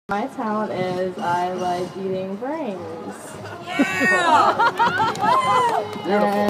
My talent is I like eating brains. Yeah! Beautiful.